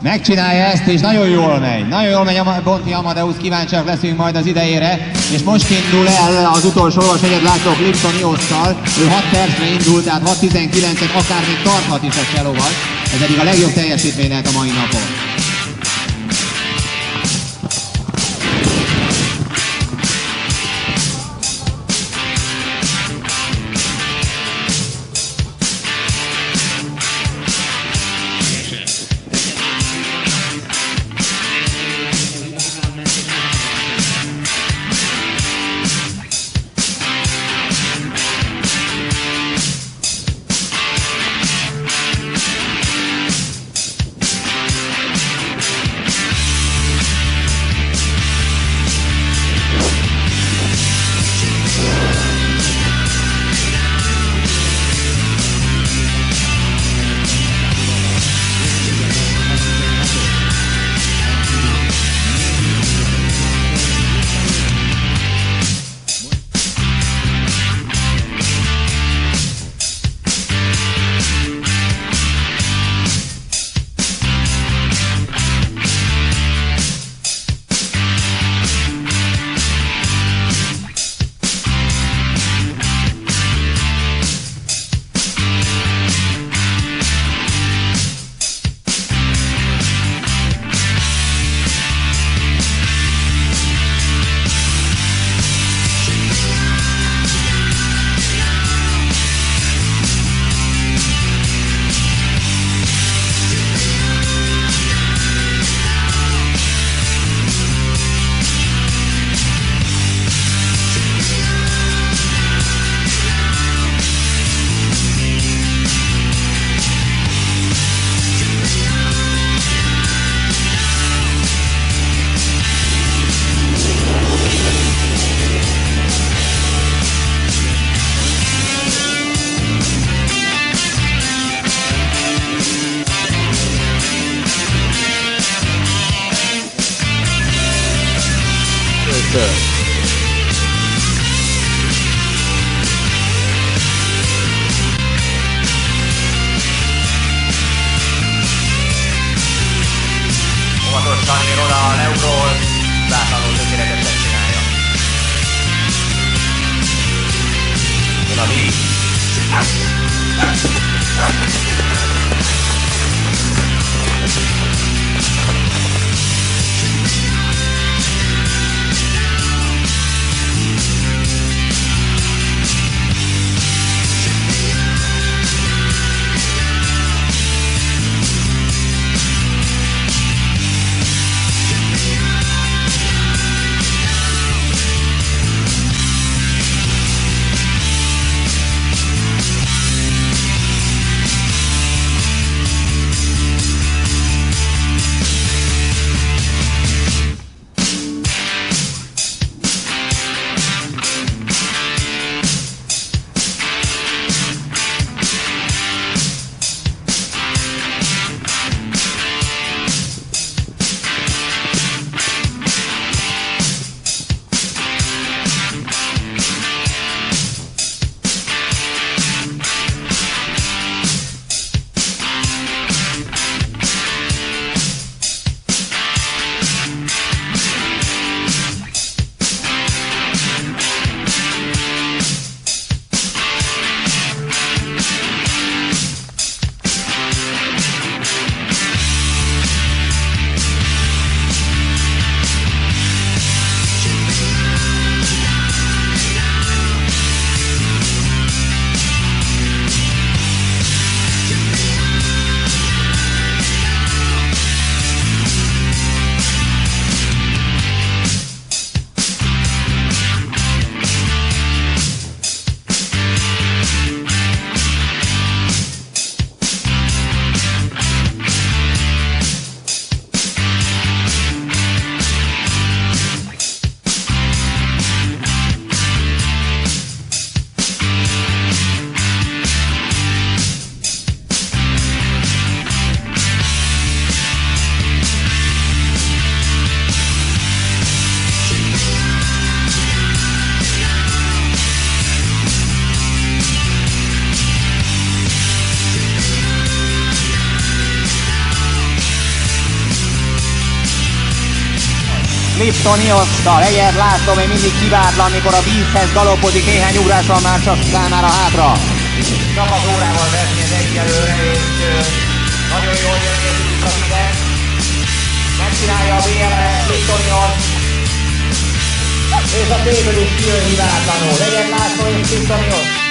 Megcsinálja ezt, és nagyon jól megy. Nagyon jól megy a Bonti Amadeus, kíváncsiak leszünk majd az idejére. És most indul el az utolsó olvasegyed, látok Lipton Iosszal. Ő 6 percre indul, tehát 6:19-et akár még tarthat is a cselóval. Ez eddig a legjobb teljesítmény lehet a mai napon. Óvatosan ér oda a Leugról, zátlanul tökéletesen csinálja. Jön a víz. Lipton Iosztal, Eger László még mindig kiváltlan, mikor a vízhez galopodik, néhány ugrással már csak számára hátra. Csak az órával versenyez egyelőre, és nagyon jól jön a ide. Megcsinálja a BMS, Lipton Iosz. És a téből is kijön hibátlanul. Eger László és Lipton Iosz.